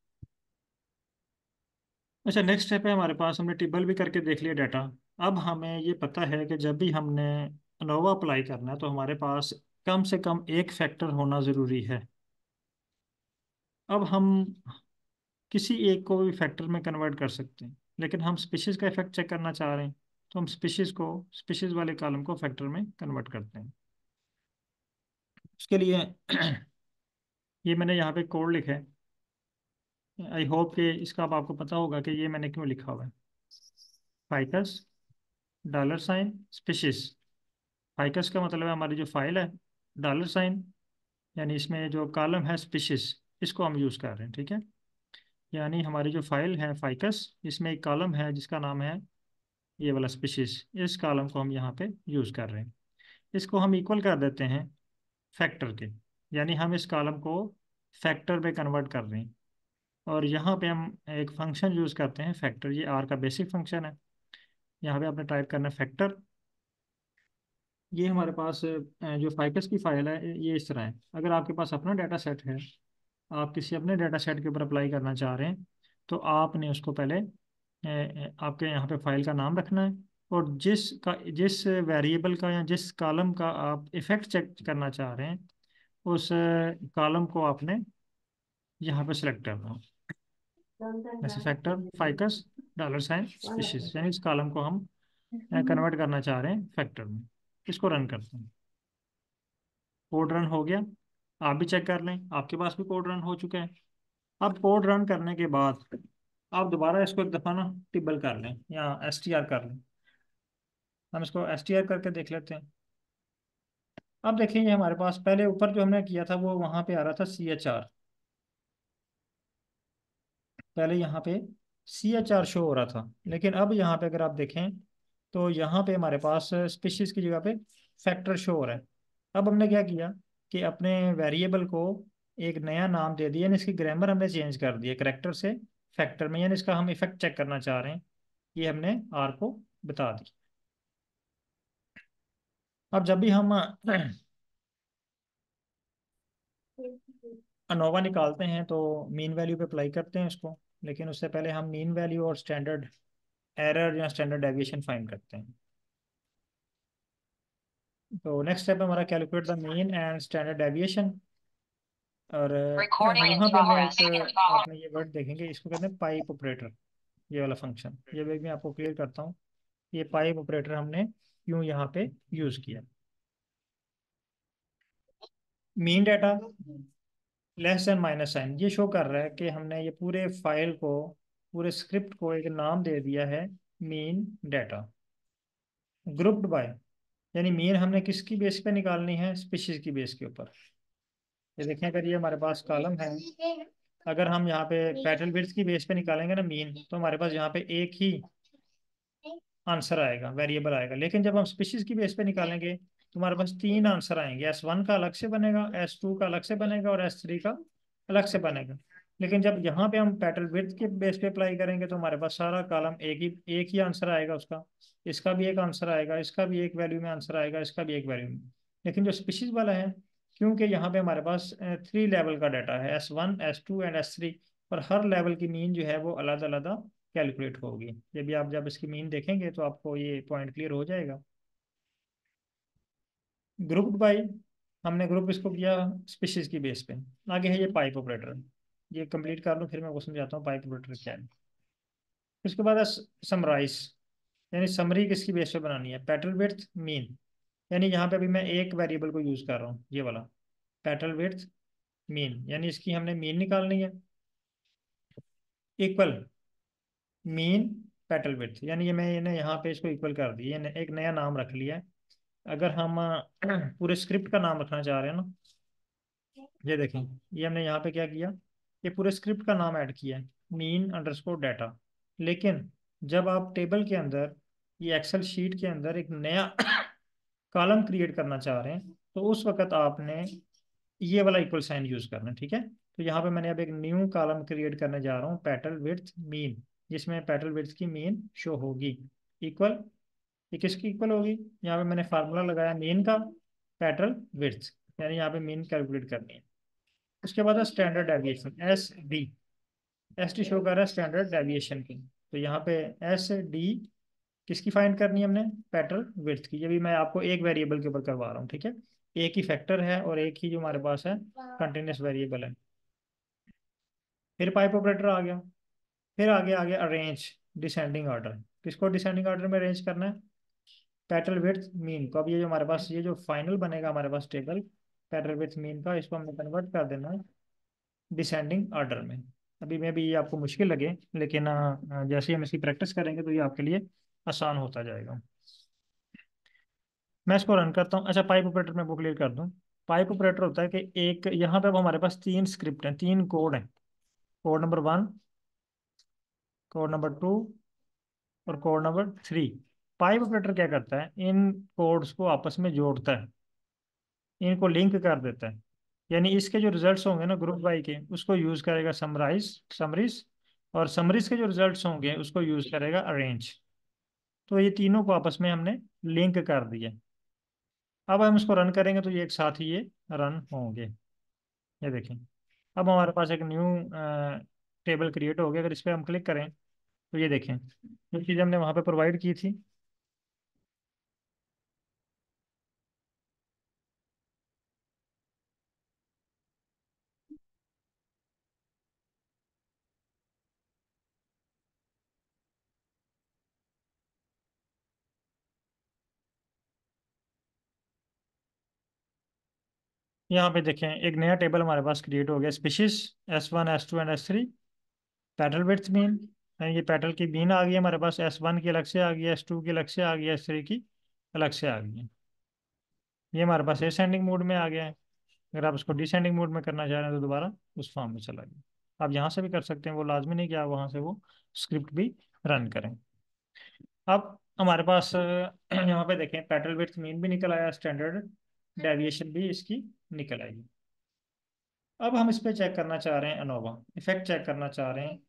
अच्छा, नेक्स्ट स्टेप है हमारे पास, हमने टेबल भी करके देख लिया डाटा। अब हमें ये पता है कि जब भी हमने अनोवा अप्लाई करना है तो हमारे पास कम से कम एक फैक्टर होना ज़रूरी है। अब हम किसी एक को भी फैक्टर में कन्वर्ट कर सकते हैं, लेकिन हम स्पीशीज का इफेक्ट चेक करना चाह रहे हैं, तो हम स्पीशीज वाले कॉलम को फैक्टर में कन्वर्ट करते हैं। उसके लिए ये मैंने यहाँ पे कोड लिखा है। आई होप कि इसका अब आपको पता होगा कि ये मैंने क्यों लिखा हुआ है। Ficus $, species. फाइकस का मतलब है हमारी जो फाइल है, $, यानी इसमें जो कॉलम है स्पीशीज, इसको हम यूज़ कर रहे हैं, ठीक है। यानी हमारी जो फाइल है फाइकस, इसमें एक कॉलम है जिसका नाम है ये वाला स्पीशीज, इस कॉलम को हम यहाँ पे यूज़ कर रहे हैं। इसको हम इक्वल कर देते हैं फैक्टर के, यानी हम इस कॉलम को फैक्टर पे कन्वर्ट कर रहे हैं। और यहाँ पे हम एक फंक्शन यूज़ करते हैं फैक्टर, ये आर का बेसिक फंक्शन है। यहाँ पे आपने टाइप करना है फैक्टर। ये हमारे पास जो फाइकस की फाइल है ये इस तरह है। अगर आपके पास अपना डाटा सेट है, आप किसी अपने डाटा सेट के ऊपर अप्लाई करना चाह रहे हैं, तो आपने उसको पहले आपके यहाँ पे फाइल का नाम रखना है, और जिस वेरिएबल का या जिस कॉलम का आप इफेक्ट चेक करना चाह रहे हैं, उस कॉलम को आपने यहाँ पे सेलेक्ट करना है। जैसे फैक्टर फाइकस $स्पीशीज, यानी इस कॉलम को हम कन्वर्ट करना चाह रहे हैं फैक्टर में। इसको रन करते हैं। कोड रन हो गया। आप भी चेक कर लें, आपके पास भी कोड रन हो चुका है। अब कोड रन करने के बाद आप दोबारा इसको एक दफ़ा ना टिबल कर लें या STR कर लें। हम इसको STR करके देख लेते हैं। अब देखिए, ये हमारे पास पहले ऊपर जो हमने किया था वो वहाँ पे आ रहा था CHR। पहले यहाँ पे CHR शो हो रहा था, लेकिन अब यहाँ पे अगर आप देखें तो यहाँ पे हमारे पास स्पीशीज की जगह पे फैक्टर शो हो रहा है। अब हमने क्या किया कि अपने वेरिएबल को एक नया नाम दे दिया, यानी इसकी ग्रामर हमने चेंज कर दिया करेक्टर से फैक्टर में, यानी इसका हम इफेक्ट चेक करना चाह रहे हैं। ये हमने आर को बता दी। अब जब भी हम अनोवा निकालते हैं तो मीन वैल्यू पे अप्लाई करते हैं इसको, लेकिन उससे पहले हम मीन वैल्यू और स्टैंडर्ड एरर या स्टैंडर्ड डेविएशन फाइंड करते हैं। तो नेक्स्ट स्टेप हमारा calculate the mean and standard deviation. और यहाँ पे हमने एक आपने ये वर्ड देखेंगे, इसको कहते हैं पाइप ऑपरेटर। ये वाला फंक्शन, ये भी मैं आपको क्लियर करता हूँ। ये पाइप ऑपरेटर हमने क्यों यहाँ पे यूज किया। मीन डाटा -, ये शो कर रहा है कि हमने ये पूरे फाइल को, पूरे स्क्रिप्ट को एक नाम दे दिया है मीन डाटा। ग्रुप्ड बाय, यानी मीन हमने किसकी बेस पे निकालनी है, स्पीशीज की बेस के ऊपर। ये देखें, अगर ये हमारे पास कॉलम है, अगर हम यहाँ पे पेटल विड्थ की बेस पे निकालेंगे ना मीन, तो हमारे पास यहाँ पे एक ही आंसर आएगा, वेरिएबल आएगा। लेकिन जब हम स्पीशीज की बेस पे निकालेंगे तो हमारे पास 3 आंसर आएंगे। S1 का अलग से बनेगा, S2 का अलग से बनेगा और S3 का अलग से बनेगा। लेकिन जब यहाँ पे हम पेटल विड्थ के बेस पे अप्लाई करेंगे तो हमारे पास सारा कॉलम एक ही आंसर आएगा उसका। इसका भी एक आंसर आएगा, इसका भी एक वैल्यू में आंसर आएगा, इसका भी एक वैल्यू में। लेकिन जो स्पीशीज वाला है, क्योंकि यहाँ पे हमारे पास 3 लेवल का डाटा है, S1 S2 एंड S3, और हर लेवल की मीन जो है वो अलग अलग कैलकुलेट होगी। ये भी आप जब इसकी मीन देखेंगे तो आपको ये पॉइंट क्लियर हो जाएगा। ग्रुप्ड बाय, हमने ग्रुप इसको किया स्पीशीज की बेस पे। आगे है ये पाइप ऑपरेटर। ये कंप्लीट कर लूँ फिर मैं आपको समझाता हूँ पाइप ऑपरेटर क्या है। उसके बाद है समराइज, यानी समरी किसकी बेस पे बनानी है, पेटल विड्थ मीन। यानी यहाँ पे अभी मैं एक वेरिएबल को यूज कर रहा हूँ, ये वाला पेटल विड्थ मीन, यानी इसकी हमने मीन निकालनी है। इक्वल मीन पेटल विड्थ, यानी ये मैंने यहाँ पे इसको इक्वल कर दिया, एक नया नाम रख लिया है। अगर हम पूरे स्क्रिप्ट का नाम रखना चाह रहे हैं ना, ये देखें, ये हमने यहाँ पे क्या किया, ये पूरे स्क्रिप्ट का नाम ऐड किया है, mean_data। लेकिन जब आप टेबल के अंदर, ये एक्सेल शीट के अंदर एक नया कॉलम क्रिएट करना चाह रहे हैं, तो उस वक्त आपने ये वाला इक्वल साइन यूज करना है, ठीक है। तो यहाँ पे मैंने अब एक न्यू कॉलम क्रिएट करने जा रहा हूँ, पेटल विड्थ मीन, जिसमें पेटल विड्थ की मीन शो होगी। इक्वल, ये किसकी इक्वल होगी, यहाँ पे मैंने फार्मूला लगाया मीन का, पेटल विड्थ, यानी यहाँ पे मीन कैलकुलेट करनी है। उसके बाद है स्टैंडर्ड डेविएशन, SD शो कर रहा है स्टैंडर्ड डेविएशन की। तो यहाँ पे SD किसकी फाइंड करनी है हमने, पेटल विड्थ की। ये भी मैं आपको एक वेरिएबल के ऊपर करवा रहा हूँ, ठीक है। एक ही फैक्टर है और एक ही जो हमारे पास है कंटिन्यूस वेरिएबल है। फिर पाइप ऑपरेटर आ गया, फिर आ गया अरेंज डिसेंडिंग ऑर्डर। किसको डिसेंडिंग ऑर्डर में अरेंज करना है? पेटल विड्थ मीन को। अब ये जो हमारे पास ये जो फाइनल बनेगा हमारे पास टेबल पेटल विड्थ मीन का, इसको हमने कन्वर्ट कर देना है डिसेंडिंग ऑर्डर में। अभी में भी ये आपको मुश्किल लगे, लेकिन जैसे ही हम इसकी प्रैक्टिस करेंगे तो ये आपके लिए आसान होता जाएगा। मैं इसको रन करता हूँ। अच्छा, पाइप ऑपरेटर में वो क्लियर कर दूँ। पाइप ऑपरेटर होता है कि एक यहाँ पे अब हमारे पास तीन स्क्रिप्ट हैं, तीन कोड हैं। कोड नंबर 1, कोड नंबर 2 और कोड नंबर 3। पाइप ऑपरेटर क्या करता है? इन कोड्स को आपस में जोड़ता है, इनको लिंक कर देता है। यानी इसके जो रिजल्ट्स होंगे ना ग्रुप वाई के, उसको यूज करेगा समरीज, और समरीज के जो रिजल्ट्स होंगे उसको यूज करेगा अरेंज। तो ये तीनों को आपस में हमने लिंक कर दिया। अब हम इसको रन करेंगे तो ये एक साथ ही ये रन होंगे। ये देखें, अब हमारे पास एक न्यू टेबल क्रिएट हो गया। अगर इस पर हम क्लिक करें तो ये देखें जो चीज़ हमने वहाँ पे प्रोवाइड की थी, यहाँ पे देखें एक नया टेबल हमारे पास क्रिएट हो गया, species S1 S2 and S3। Petal width mean, ये पेटल की मीन आ गई हमारे पास, S1 की अलग से आ गई, S2 की अलग से आ गई, S3 की अलग से आ गई है। ये हमारे पास असेंडिंग मोड में आ गया है। अगर आप उसको डिसेंडिंग मोड में करना चाह रहे हैं तो दोबारा उस फॉर्म में चला गया। आप यहाँ से भी कर सकते हैं, वो लाजमी नहीं कि आप वहाँ से वो स्क्रिप्ट भी रन करें। अब हमारे पास यहाँ पे देखें पेटल विड्थ मीन भी निकल आया, स्टैंडर्ड डेविएशन भी इसकी निकल आई। अब हम इस पे चेक करना चाह रहे हैं अनोवा इफेक्ट चेक करना चाह रहे हैं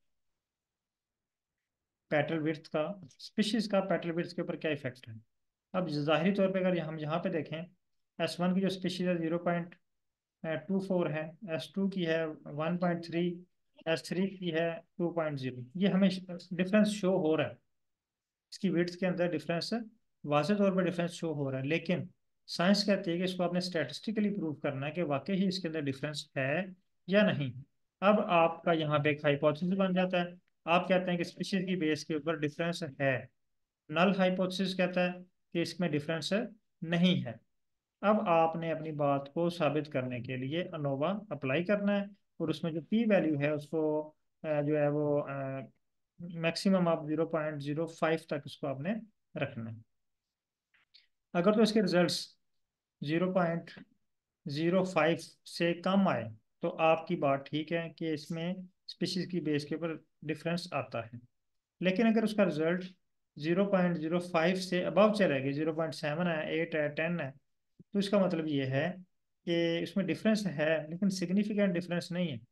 पेटल विड्थ का, स्पीशीज का पेटल विड्थ के ऊपर क्या इफेक्ट है। अब जाहिरी तौर पे अगर हम यहाँ पे देखें, S1 की जो स्पीशीज है 0.24 है, S2 की है 1.3, S3 की है 2.0। ये हमें डिफरेंस शो हो रहा है, इसकी विड्थ के अंदर डिफरेंस वाज़ेह तौर पर डिफरेंस शो हो रहा है। लेकिन साइंस कहती है कि इसको आपने स्टैटिस्टिकली प्रूव करना है कि वाकई ही इसके अंदर डिफरेंस है या नहीं। अब आपका यहाँ पे एक हाइपोथेसिस बन जाता है। आप कहते हैं कि स्पीशीज की बेस के ऊपर डिफरेंस है। नल हाइपोथेसिस कहता है कि इसमें डिफरेंस नहीं है। अब आपने अपनी बात को साबित करने के लिए अनोवा अप्लाई करना है, और उसमें जो पी वैल्यू है उसको जो है वो मैक्सिमम आप 0.05 तक उसको आपने रखना है। अगर तो इसके रिजल्ट्स 0.05 से कम आए तो आपकी बात ठीक है कि इसमें स्पीशीज की बेस के ऊपर डिफरेंस आता है। लेकिन अगर उसका रिजल्ट 0.05 से अबव चलेगी, 0.7 है, 8 है, 10 है, तो इसका मतलब ये है कि इसमें डिफरेंस है लेकिन सिग्निफिकेंट डिफरेंस नहीं है।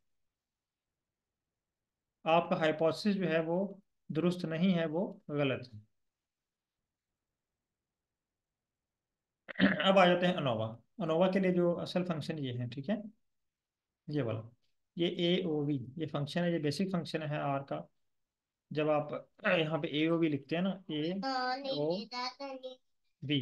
आपका हाइपोथेसिस जो है वो दुरुस्त नहीं है, वो गलत है। अब आ जाते हैं अनोवा। अनोवा के लिए जो असल फंक्शन ये है, ठीक है, ये वाला, ये ए ओ वी ये फंक्शन है, ये बेसिक फंक्शन है आर का। जब आप यहाँ पे ए ओ वी लिखते हैं ना, A O V,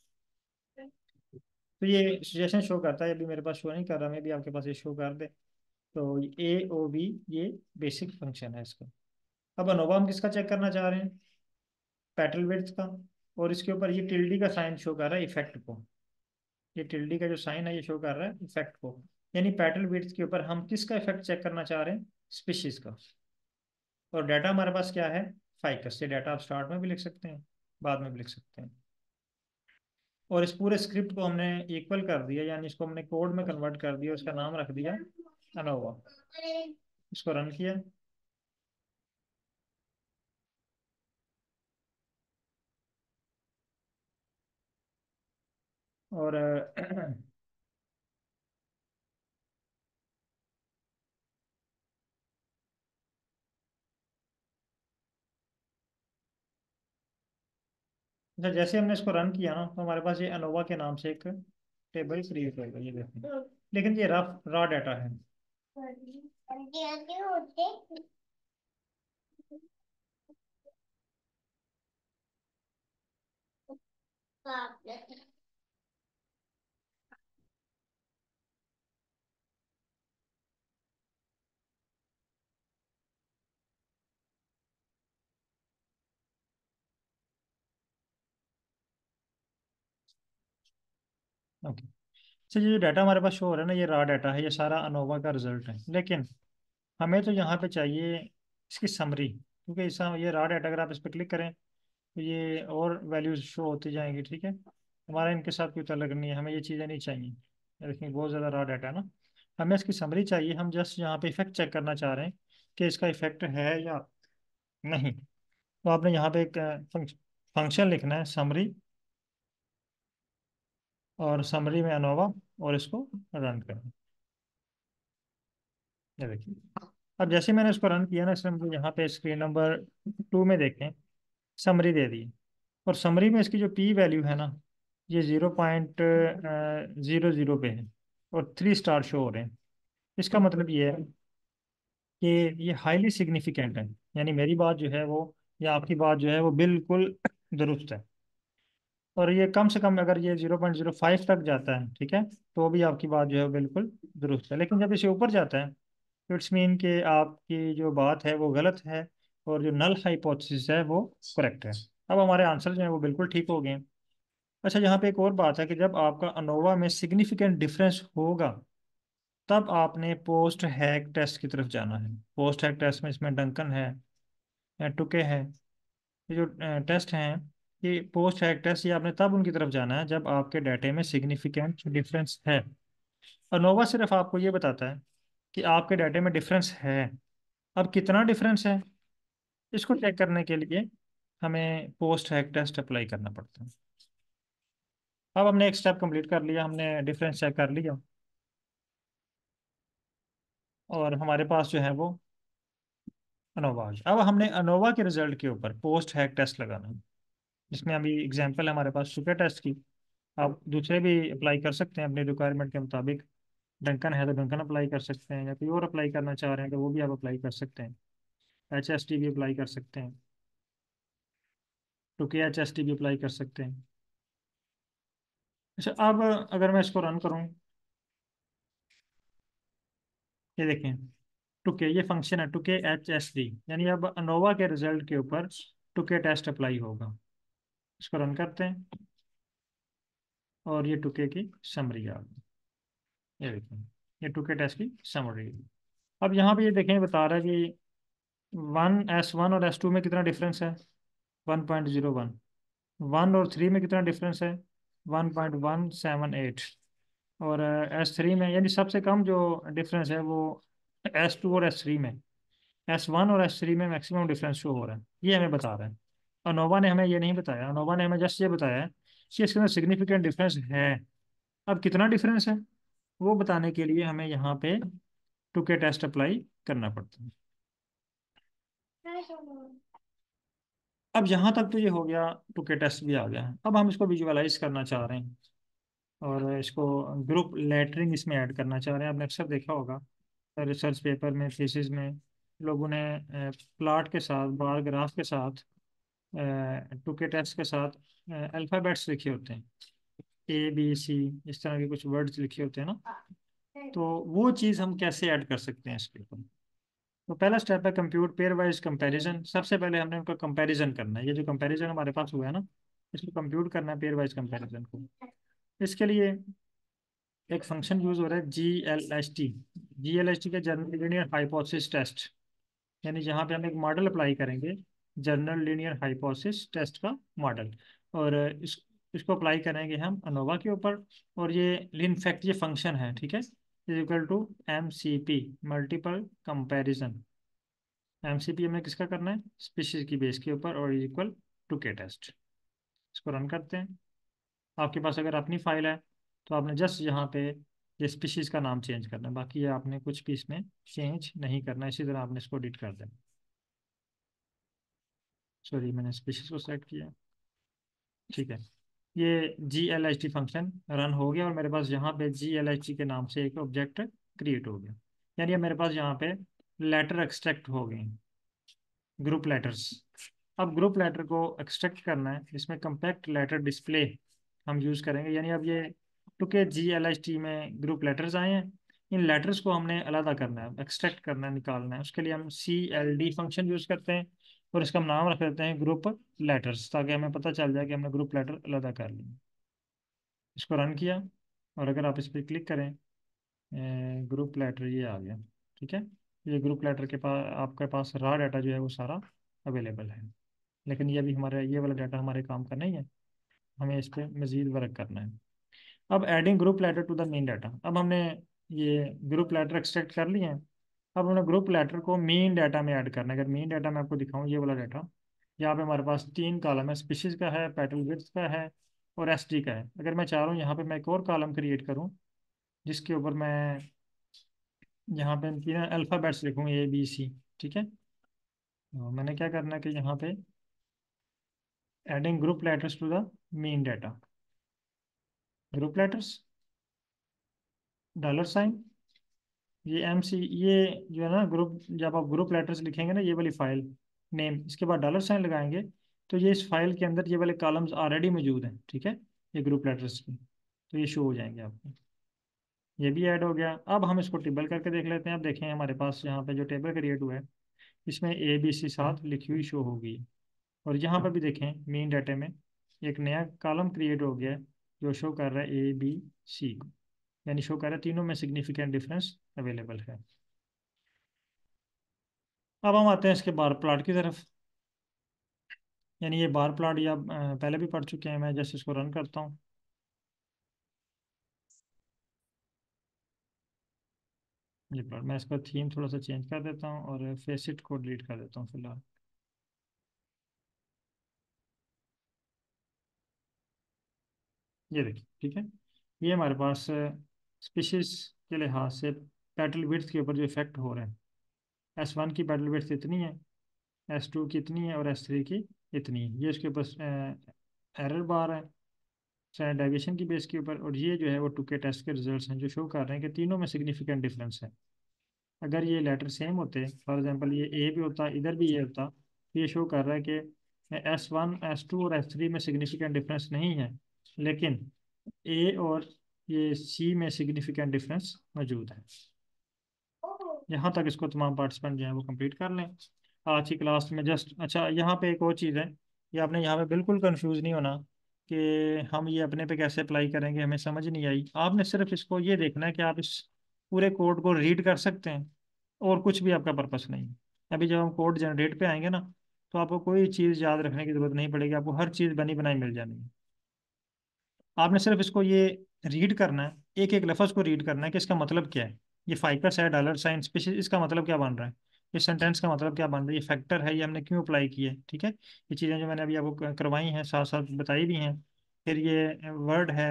तो ये सिचुएशन शो करता है। अभी मेरे पास शो नहीं कर रहा, मैं भी आपके पास ये शो कर दे। तो ए ओ वी ये बेसिक फंक्शन है इसका। अब अनोवा हम किसका चेक करना चाह रहे हैं? पेटल विड्थ का। और इसके ऊपर ये टिल्डी का साइन शो कर रहा है इफेक्ट को। ये टिल्डी का जो साइन है ये शो कर रहा है इफेक्ट को। यानी पेटल विड्थ के ऊपर हम किसका इफेक्ट चेक करना चाह रहे हैं? स्पीशीज का। और डाटा हमारे पास क्या है? फाइकस। ये डाटा आप स्टार्ट में भी लिख सकते हैं, बाद में भी लिख सकते हैं। और इस पूरे स्क्रिप्ट को हमने इक्वल कर दिया, यानी इसको हमने कोड में कन्वर्ट कर दिया, उसका नाम रख दिया अनोवा। इसको रन किया और अच्छा, जैसे हमने इसको रन किया ना तो हमारे पास ये अनोवा के नाम से एक टेबल क्रिएट होगा, ये देखें। लेकिन ये रफ रॉ डाटा है। ओके। तो ये जो डाटा हमारे पास शो हो रहा है ना, ये रॉ डाटा है, ये सारा अनोवा का रिजल्ट है। लेकिन हमें तो यहाँ पे चाहिए इसकी समरी, क्योंकि इस ये रॉ डाटा अगर आप इस पर क्लिक करें तो ये और वैल्यूज शो होती जाएंगी, ठीक है। हमारा इनके साथ कोई तलक नहीं है, हमें ये चीज़ें नहीं चाहिए। ये देखिए बहुत ज़्यादा रॉ डाटा है ना, हमें इसकी समरी चाहिए। हम जस्ट यहाँ पे इफेक्ट चेक करना चाह रहे हैं कि इसका इफेक्ट है या नहीं। तो आपने यहाँ पे एक फंक्शन लिखना है समरी, और समरी में अनोवा, और इसको रन करना। ये देखिए, अब जैसे मैंने इसको रन किया ना, इसने मुझे यहाँ पे स्क्रीन नंबर 2 में देखें समरी दे दी। और समरी में इसकी जो पी वैल्यू है ना, ये 0.00 पे है, और 3 स्टार शो हो रहे हैं। इसका मतलब ये है कि ये हाईली सिग्निफिकेंट है, यानी मेरी बात जो है वो, या आपकी बात जो है वो बिल्कुल दुरुस्त है। और ये कम से कम अगर ये 0.05 तक जाता है, ठीक है, तो भी आपकी बात जो है वो बिल्कुल दुरुस्त है। लेकिन जब इसे ऊपर जाता है तो इट्स मीन कि आपकी जो बात है वो गलत है, और जो नल हाइपोथेसिस है वो करेक्ट है। अब हमारे आंसर जो है वो बिल्कुल ठीक हो गए। अच्छा, यहाँ पे एक और बात है कि जब आपका अनोवा में सिग्निफिकेंट डिफरेंस होगा, तब आपने पोस्ट हैक टेस्ट की तरफ जाना है। पोस्ट हैक टेस्ट में इसमें डंकन है या टुके है, ये जो टेस्ट हैं, ये पोस्ट हैक टेस्ट, ये आपने तब उनकी तरफ जाना है जब आपके डाटे में सिग्निफिकेंट डिफरेंस है। अनोवा सिर्फ आपको ये बताता है कि आपके डाटे में डिफरेंस है। अब कितना डिफरेंस है, इसको चेक करने के लिए हमें पोस्ट हैक टेस्ट अप्लाई करना पड़ता है। अब हमने एक स्टेप कंप्लीट कर लिया, हमने डिफरेंस चेक कर लिया, और हमारे पास जो है वो अनोवा आ गया। अब हमने अनोवा के रिजल्ट के ऊपर पोस्ट हैक टेस्ट लगाना है, जिसमें अभी एग्जांपल है हमारे पास सुपर टेस्ट की। आप दूसरे भी अप्लाई कर सकते हैं अपनी रिक्वायरमेंट के मुताबिक। डंकन है तो डंकन अप्लाई कर सकते हैं, या कोई और अप्लाई करना चाह रहे हैं तो वो भी आप अप्लाई कर सकते हैं। HST भी अप्लाई कर सकते हैं, तो के HST भी अप्लाई कर सकते हैं। अच्छा, अब अगर मैं इसको रन करूं, ये देखें, टुके, ये फंक्शन है टुके HSD, यानी अब अनोवा के रिजल्ट के ऊपर टुके टेस्ट अप्लाई होगा। इसको रन करते हैं, और ये टुके की समरी आ गई। ये देखें, ये टुके टेस्ट की समरी। अब यहाँ पे ये देखें, बता रहा है कि S1 और S2 में कितना डिफरेंस है, 1.01। 1 और 3 में कितना डिफरेंस है, 1.178। और S3 में, यानी सबसे कम जो डिफरेंस है वो S2 और S3 में। S1 और S3 में मैक्सिमम डिफरेंस शो हो रहा है, ये हमें बता रहा है। अनोवा ने हमें ये नहीं बताया, अनोवा ने हमें जस्ट ये बताया है कि इसके अंदर सिग्निफिकेंट डिफरेंस है। अब कितना डिफरेंस है वो बताने के लिए हमें यहाँ पे टुके टेस्ट अप्लाई करना पड़ता है। अब यहाँ तक तो ये हो गया, टुके टेस्ट भी आ गया है। अब हम इसको विजुअलाइज करना चाह रहे हैं, और इसको ग्रुप लेटरिंग इसमें ऐड करना चाह रहे हैं। आपने अक्सर देखा होगा रिसर्च पेपर में, थीसिस में, लोगों ने प्लॉट के साथ, बार ग्राफ के साथ, टुके टेस्ट के साथ अल्फ़ाबेट्स लिखे होते हैं, ABC, इस तरह के कुछ वर्ड्स लिखे होते हैं ना। तो वो चीज़ हम कैसे ऐड कर सकते हैं इसके ऊपर। तो पहला स्टेप है कंप्यूट पेयर वाइज कंपैरिजन। सबसे पहले हमने उनका कंपैरिजन करना है, ये जो कंपैरिजन हमारे पास हुआ है ना, इसको कंप्यूट करना है, पेयर वाइज कंपैरिजन को। इसके लिए एक फंक्शन यूज हो रहा है GLHT। GLHT का जनरल लीनियर हाइपोथेसिस टेस्ट, यानी जहाँ पे हम एक मॉडल अप्लाई करेंगे, जनरल लीनियर हाइपोथेसिस टेस्ट का मॉडल। और इसको अप्लाई करेंगे हम अनोवा के ऊपर। और ये इनफैक्ट ये फंक्शन है, ठीक है, is equal to MCP, multiple comparison. MCP हमें किसका करना है, स्पीशीज की बेस के ऊपर, और इज इक्वल टू के टेस्ट। इसको रन करते हैं। आपके पास अगर अपनी फाइल है तो आपने जस्ट यहाँ पे ये स्पीशीज का नाम चेंज करना है, बाकी ये आपने कुछ भी इसमें चेंज नहीं करना। इसी तरह आपने इसको एडिट कर देना। सॉरी, मैंने स्पीशीज को सेलेक्ट किया, ठीक है। ये GLHT फंक्शन रन हो गया, और मेरे पास यहाँ पे GLHT के नाम से एक ऑब्जेक्ट क्रिएट हो गया। यानी अब मेरे पास यहाँ पे लेटर एक्सट्रैक्ट हो गए, ग्रुप लेटर्स। अब ग्रुप लेटर को एक्सट्रैक्ट करना है, इसमें कंपैक्ट लेटर डिस्प्ले हम यूज़ करेंगे। यानी अब ये टुके GLHT में ग्रुप लेटर्स आए हैं, इन लेटर्स को हमने अलग करना है, एक्सट्रैक्ट करना है, निकालना है। उसके लिए हम CLD फंक्शन यूज़ करते हैं, और इसका हम नाम रख देते हैं ग्रुप लेटर्स, ताकि हमें पता चल जाए कि हमने ग्रुप लेटर अलग कर लिया। इसको रन किया, और अगर आप इस पर क्लिक करें, ग्रुप लेटर ये आ गया। ठीक है, ये ग्रुप लेटर के पास आपके पास रॉ डाटा जो है वो सारा अवेलेबल है। लेकिन ये अभी हमारा ये वाला डाटा हमारे काम का नहीं है, हमें इस पर मज़ीद वर्क करना है। अब adding group letter to the main data, अब हमने ये ग्रुप लेटर एक्सट्रैक्ट कर लिए हैं। अब हमने ग्रुप लेटर को मेन डाटा में ऐड करना है। अगर मेन डाटा मैं आपको दिखाऊं, ये वाला डाटा, यहाँ पे हमारे पास 3 कॉलम है, स्पीशीज का है, पेटल विड्थ का है और एसडी का है। अगर मैं चाह रहा हूँ यहाँ पे मैं एक और कॉलम क्रिएट करूँ जिसके ऊपर मैं यहाँ पे 3 अल्फ़ाबेट्स लिखूँ, ABC। ठीक है, तो मैंने क्या करना है कि यहाँ पे adding group letters to the main data, group letters, $, ये ये जो है ना ग्रुप, जब आप ग्रुप लेटर्स लिखेंगे ना, ये वाली फाइल नेम, इसके बाद $, लगाएंगे, तो ये इस फाइल के अंदर ये वाले कॉलम्स ऑलरेडी मौजूद हैं। ठीक है, ये ग्रुप लेटर्स की, तो ये शो हो जाएंगे आपको। ये भी ऐड हो गया। अब हम इसको टेबल करके देख लेते हैं। अब देखें हमारे पास यहाँ पे जो टेबल क्रिएट हुआ है, इसमें ABC साथ लिखी हुई शो होगी। और यहाँ पर भी देखें मेन डाटा में एक नया कॉलम क्रिएट हो गया है जो शो कर रहा है ABC को, यानी शो कर रहा है तीनों में सिग्निफिकेंट डिफरेंस अवेलेबल है। अब हम आते हैं इसके बार प्लॉट की तरफ। यानी ये बार प्लॉट या पहले भी पढ़ चुके हैं, मैं जैसे इसको रन करता हूँ, ये प्लॉट, मैं इसका थीम थोड़ा सा चेंज कर देता हूँ और फेसिट को डिलीट कर देता हूँ फिलहाल। ये देखिए, ठीक है, ये हमारे पास स्पीशीज के लिहाज से पेटल विड्थ के ऊपर जो इफेक्ट हो रहे हैं, S1 की पेटल विड्थ इतनी है, S2 की इतनी है और S3 की इतनी है। ये इसके ऊपर एरर बार है स्टैंडर्ड डेविएशन की बेस के ऊपर। और ये जो है वो 2K टेस्ट के रिजल्ट्स हैं जो शो कर रहे हैं कि तीनों में सिग्निफिकेंट डिफरेंस है। अगर ये लेटर सेम होते, फॉर एग्जांपल ये ए भी होता, इधर भी ये होता, तो ये शो कर रहा है कि S1 S2 और S3 में सिग्निफिकेंट डिफरेंस नहीं है, लेकिन ए और ये सी में सिग्निफिकेंट डिफरेंस मौजूद है। यहाँ तक इसको तमाम पार्टिसिपेंट जो है वो कंप्लीट कर लें आज की क्लास में। जस्ट अच्छा, यहाँ पे एक और चीज़ है, ये आपने यहाँ पे बिल्कुल कंफ्यूज नहीं होना कि हम ये अपने पे कैसे अप्लाई करेंगे, हमें समझ नहीं आई। आपने सिर्फ इसको ये देखना है कि आप इस पूरे कोड को रीड कर सकते हैं, और कुछ भी आपका पर्पस नहीं है। अभी जब हम कोड जनरेट पे आएंगे ना, तो आपको कोई चीज़ याद रखने की जरूरत नहीं पड़ेगी, आपको हर चीज़ बनी बनाई मिल जानी है। आपने सिर्फ इसको ये रीड करना है, एक एक लफ्ज़ को रीड करना है कि इसका मतलब क्या है। ये फाइकस है, $, स्पेशल, इसका मतलब क्या बन रहा है, ये सेंटेंस का मतलब क्या बन रहा है, ये फैक्टर है, ये हमने क्यों अप्लाई किया है। ठीक है, ये चीज़ें जो मैंने अभी आपको करवाई हैं, साथ साथ बताई भी हैं। फिर ये वर्ड है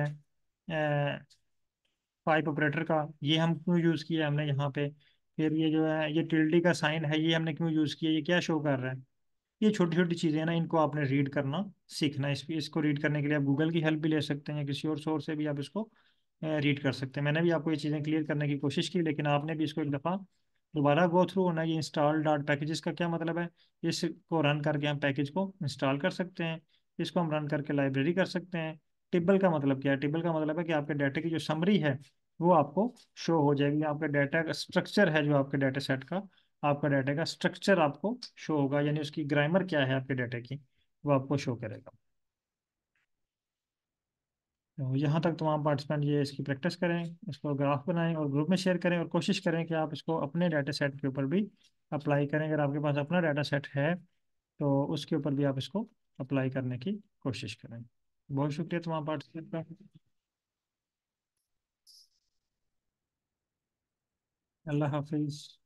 पाइप ऑपरेटर का, ये हम क्यों यूज़ किया हमने यहाँ पे। फिर ये जो है ये टिल्डी का साइन है, ये हमने क्यों यूज़ किया, ये क्या शो कर रहा है। ये छोटी छोटी चीज़ें हैं ना, इनको आपने रीड करना सीखना है। इसको रीड करने के लिए आप गूगल की हेल्प भी ले सकते हैं या किसी और सोर्स से भी आप इसको रीड कर सकते हैं। मैंने भी आपको ये चीज़ें क्लियर करने की कोशिश की, लेकिन आपने भी इसको एक दफ़ा दोबारा गो थ्रू होना। ये इंस्टॉल डॉट पैकेजेस का क्या मतलब है, इसको रन करके हम पैकेज को इंस्टॉल कर सकते हैं, इसको हम रन करके लाइब्रेरी कर सकते हैं। टेबल का मतलब क्या है, टेबल का मतलब है कि आपके डाटा की जो समरी है वो आपको शो हो जाएगी। आपका डाटा का स्ट्रक्चर है जो आपके डाटा सेट का, आपका डाटा का स्ट्रक्चर आपको शो होगा, यानी उसकी ग्रामर क्या है आपके डाटा की, वो आपको शो करेगा। तो यहाँ तक तमाम पार्टिसिपेंट ये इसकी प्रैक्टिस करें, इसको ग्राफ बनाएं और ग्रुप में शेयर करें, और कोशिश करें कि आप इसको अपने डाटा सेट के ऊपर भी अप्लाई करें। अगर आपके पास अपना डाटा सेट है तो उसके ऊपर भी आप इसको अप्लाई करने की कोशिश करें। बहुत शुक्रिया तमाम पार्टिसिपेंट का। अल्लाह हाफिज़।